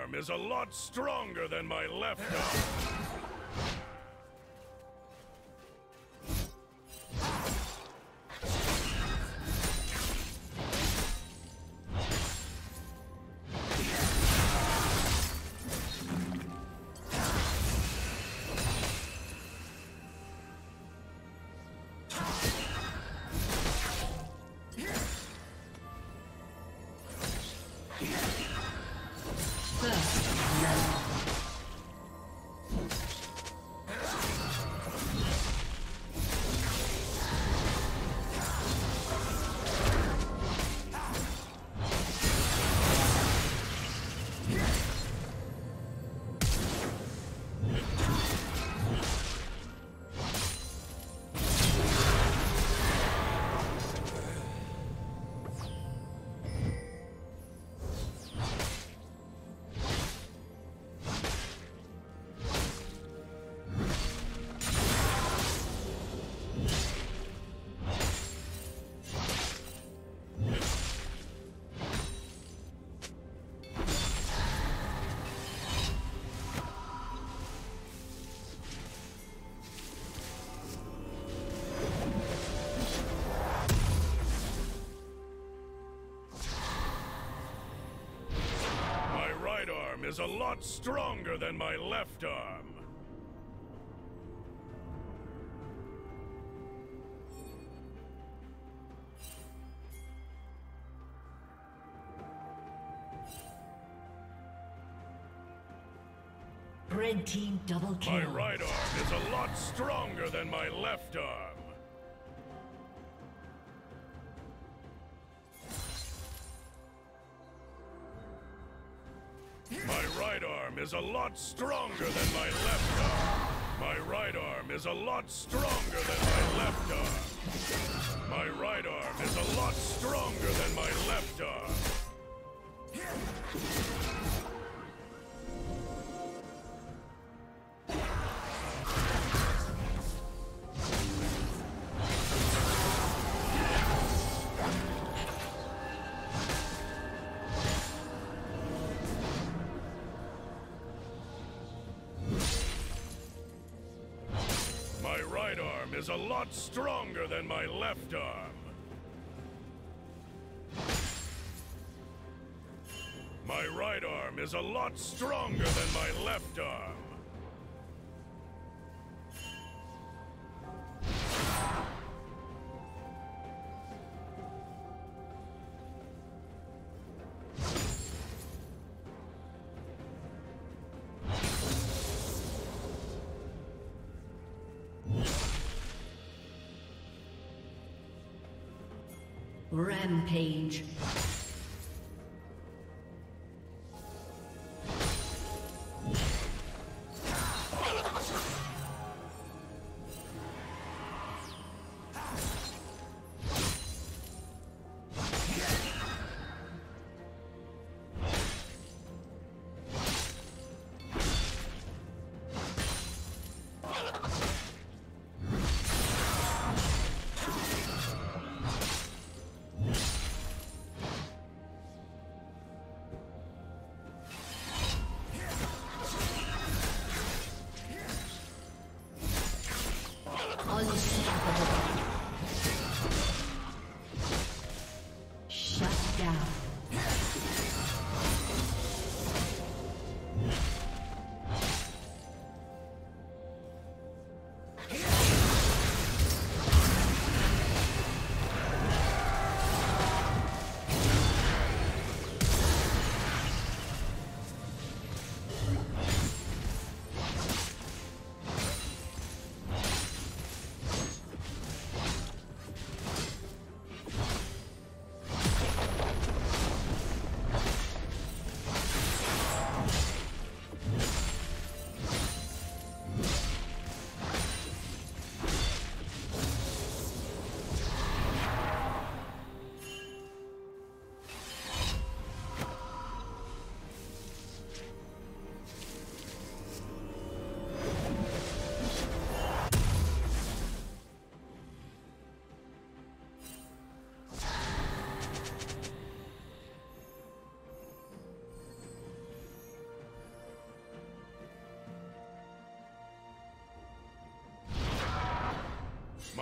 arm is a lot stronger than my left arm. Is a lot stronger than my left arm. Red team double kill. My right arm is a lot stronger than my left arm. My right arm is a lot stronger than my left arm. My right arm is a lot stronger than my left arm. My right arm is a lot stronger than my left arm. Is a lot stronger than my left arm. My right arm is a lot stronger than my left arm. Rampage.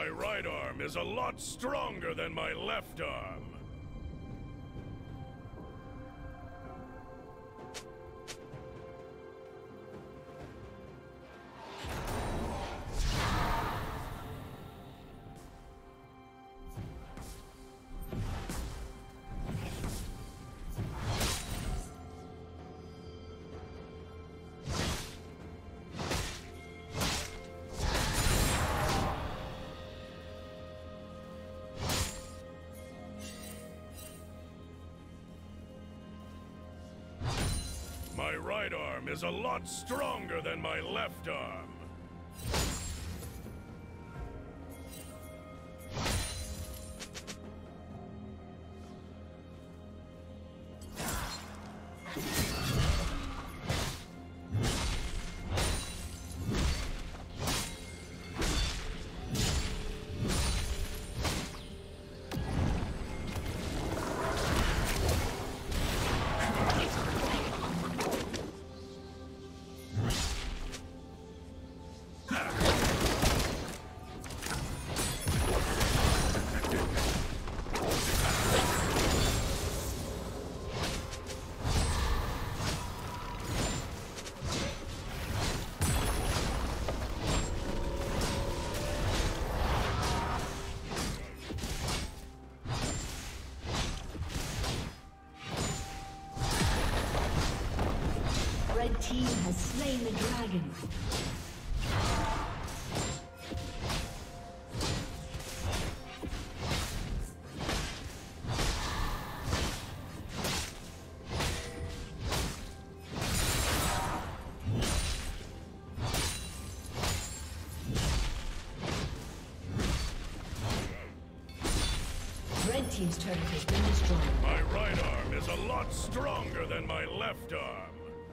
My right arm is a lot stronger than my left arm. My right arm is a lot stronger than my left arm. Red team has slain the dragon. Red team's turret has been destroyed. My right arm is a lot stronger than my left arm.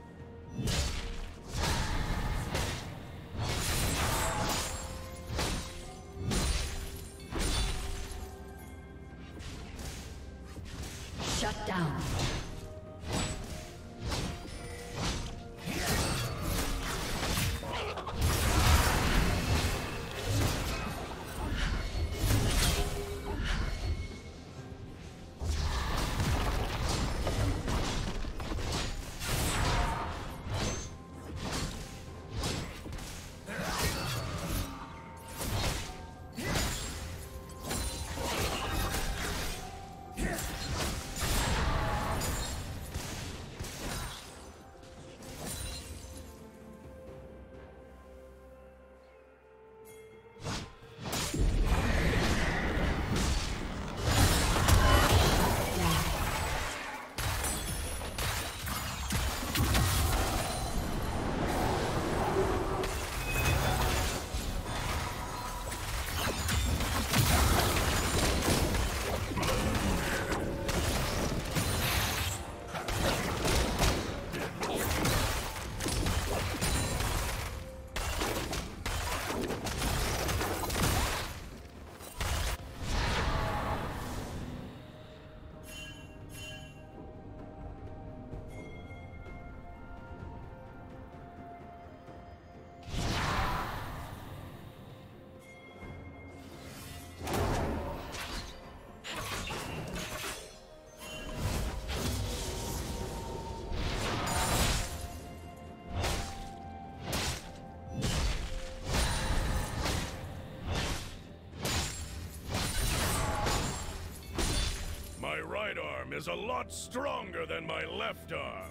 Shut down. My right arm is a lot stronger than my left arm.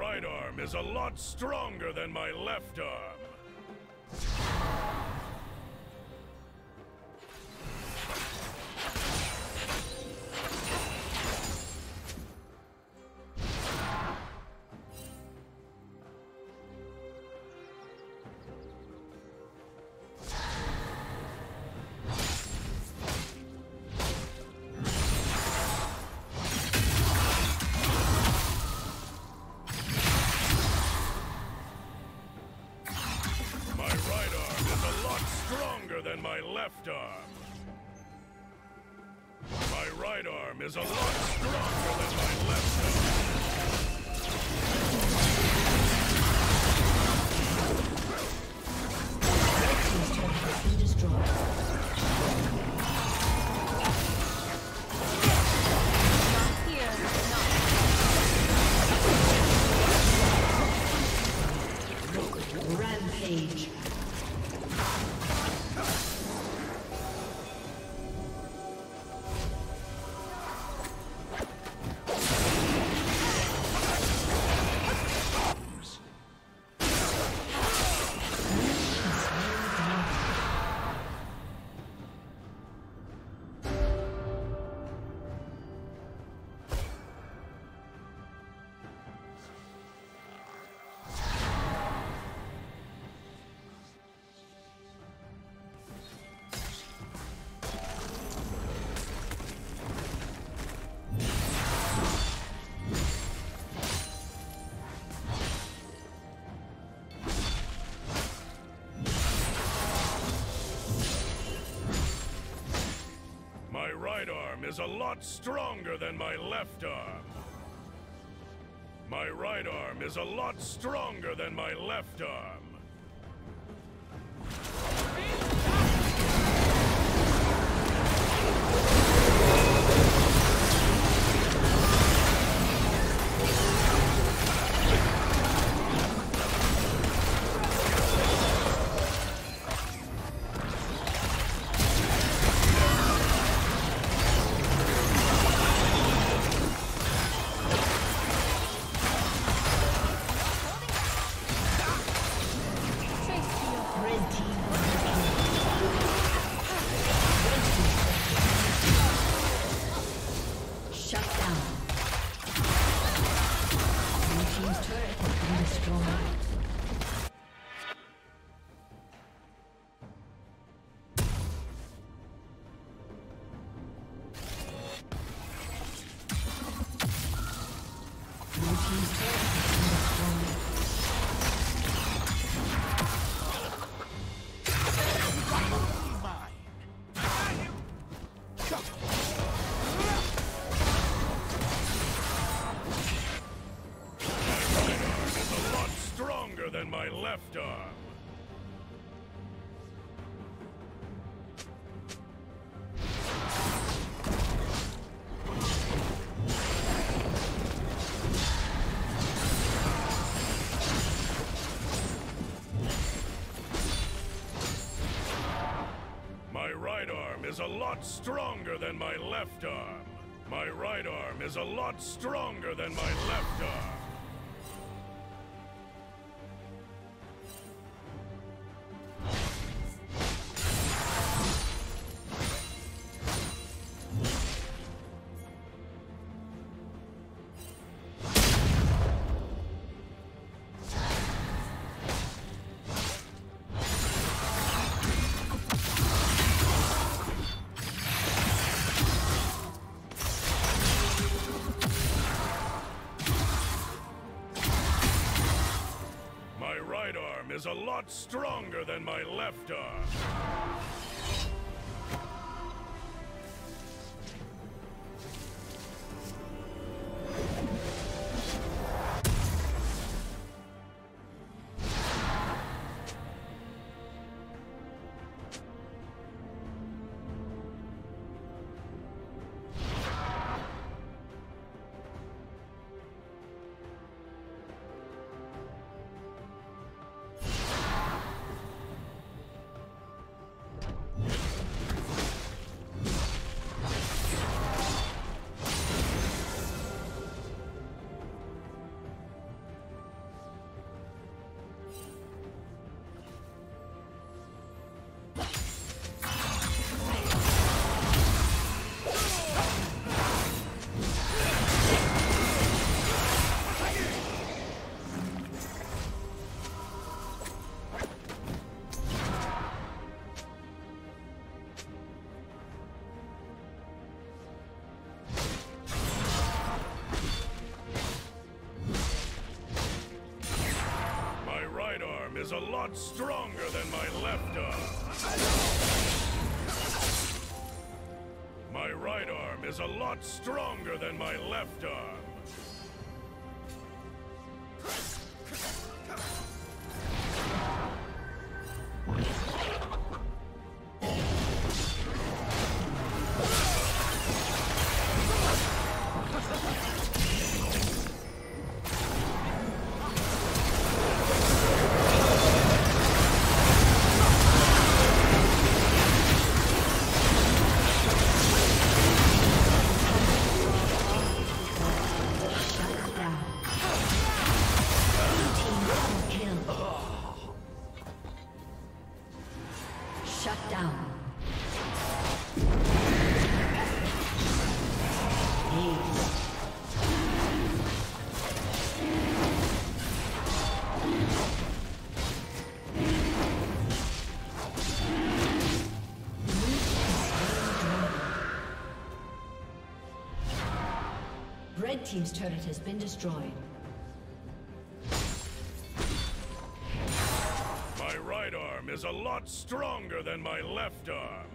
right arm is a lot stronger than my left arm. Than my left arm. My right arm is a lot stronger than my left arm. Rampage. My right arm is a lot stronger than my left arm. My right arm is a lot stronger than my left arm. Than my left arm. My right arm is a lot stronger than my left arm. My right arm is a lot stronger than my left arm. Is a lot stronger than my left arm. arm is a lot stronger than my left arm. My right arm is a lot stronger than my left arm. Red team's turret has been destroyed. My right arm is a lot stronger than my left arm.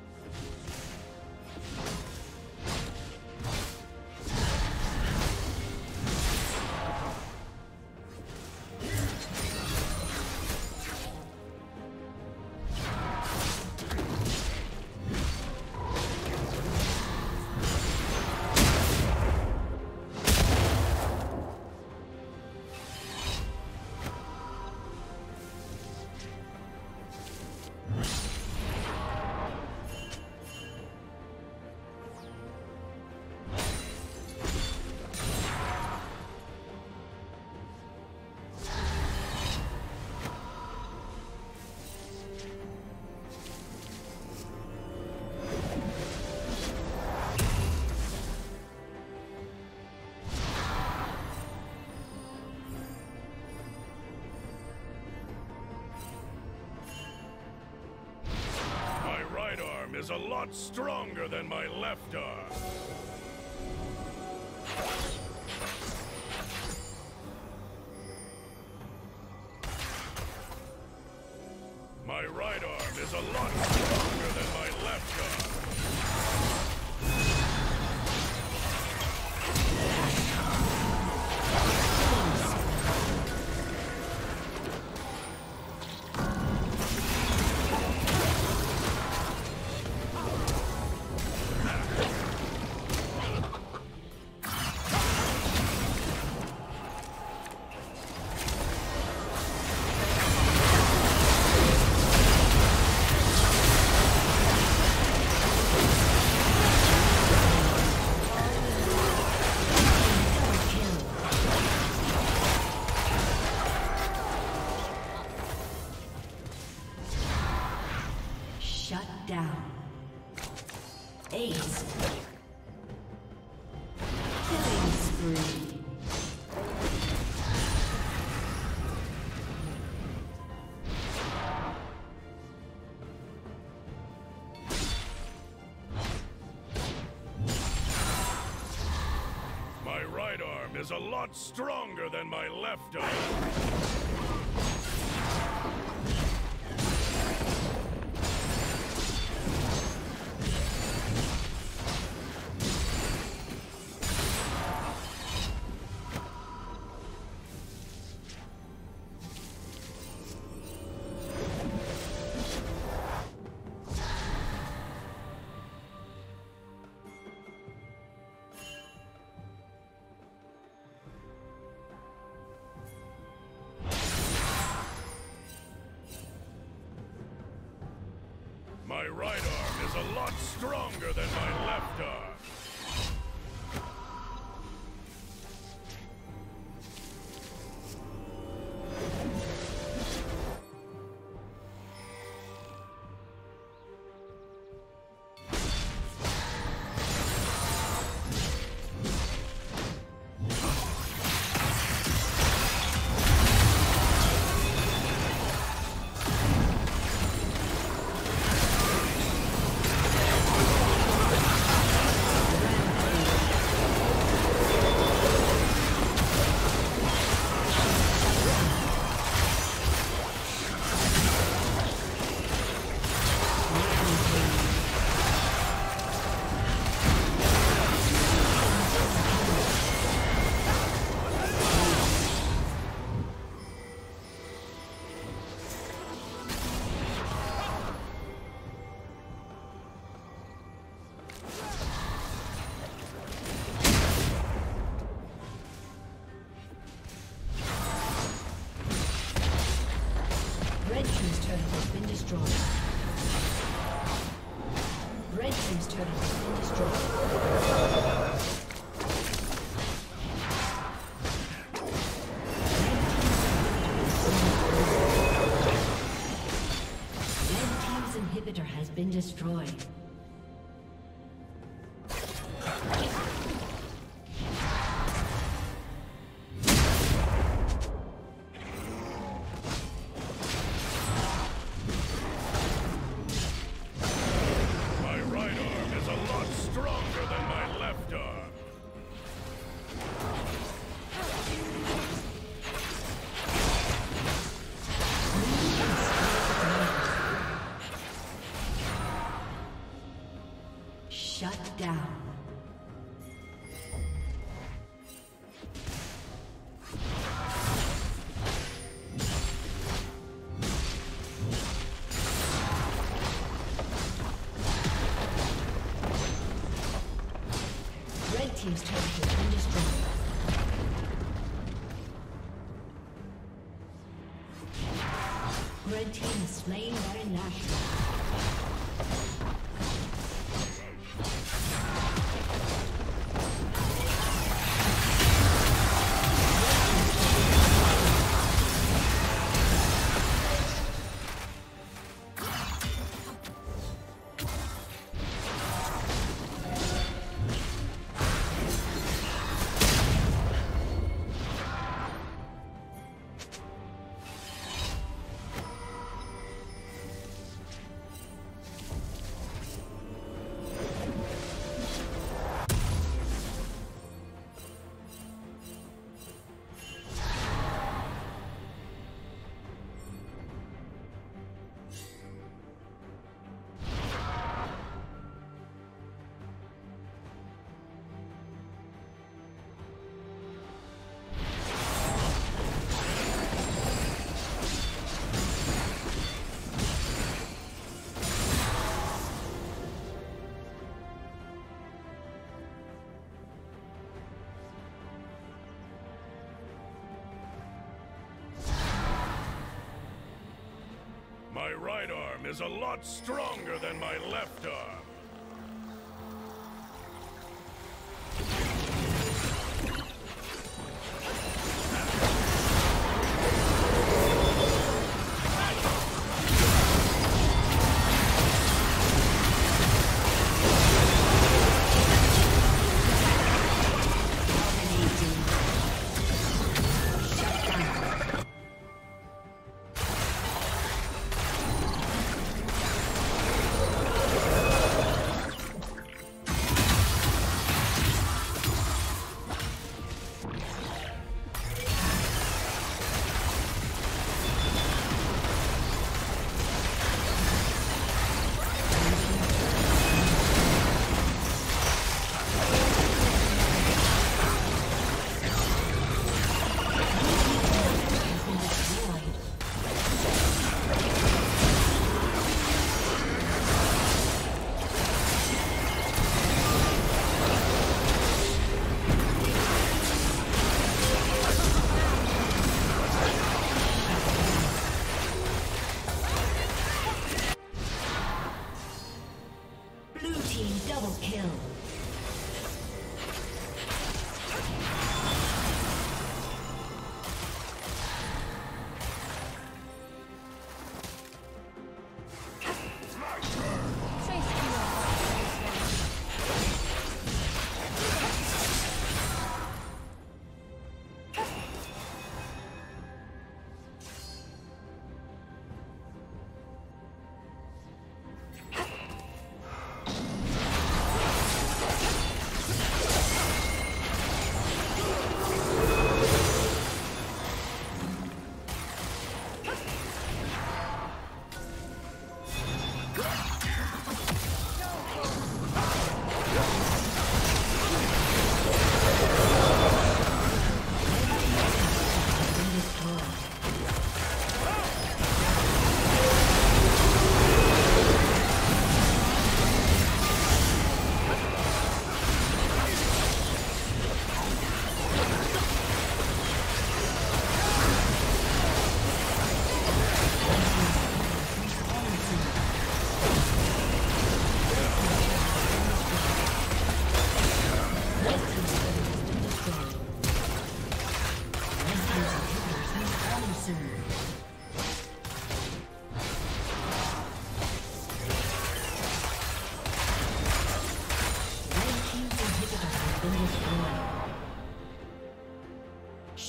Is a lot stronger than my left arm. My right arm is a lot stronger than my left arm. Ace. Killing spree. My right arm is a lot stronger than my left arm. My right arm is a lot stronger than my left arm. Red team's turret has been destroyed. Red team's turret has been destroyed. Inhibitor has been destroyed. My right arm is a lot stronger than my left arm. Shut down. Red team's turret has been destroyed. Red team is slain by National. My right arm is a lot stronger than my left arm.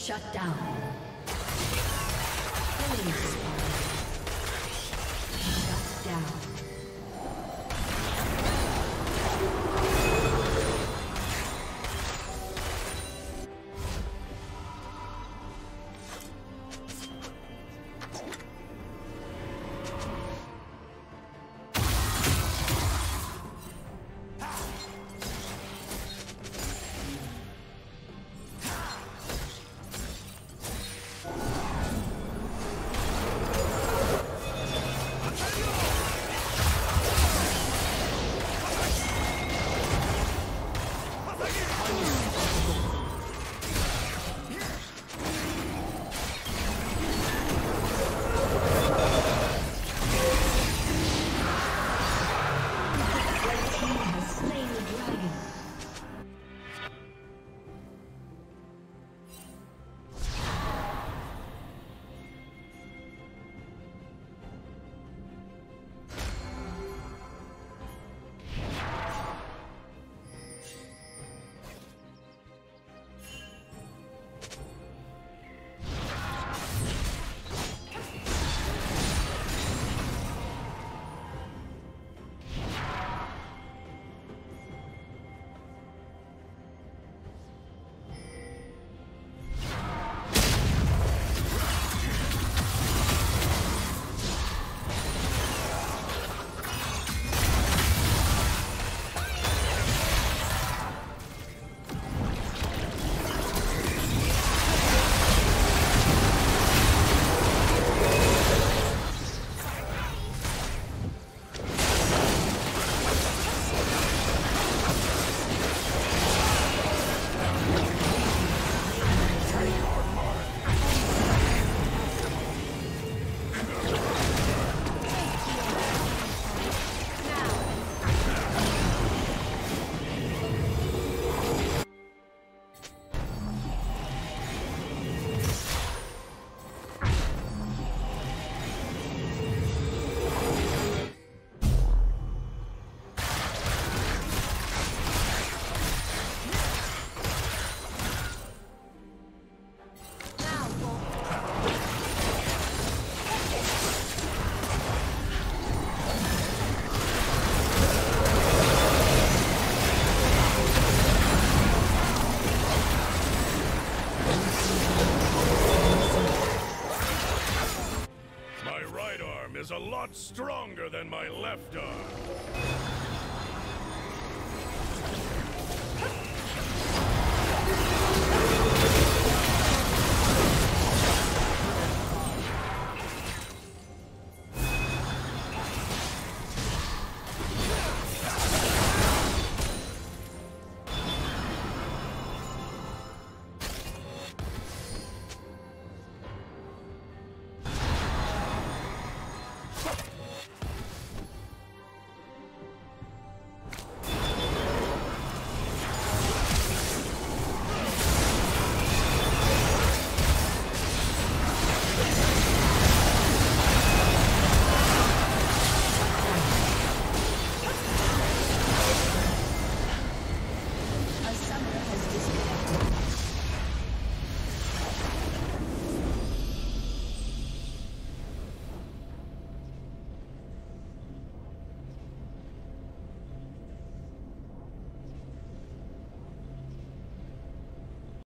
Shut down. Killing spree. Shut down. Is a lot stronger than my left arm.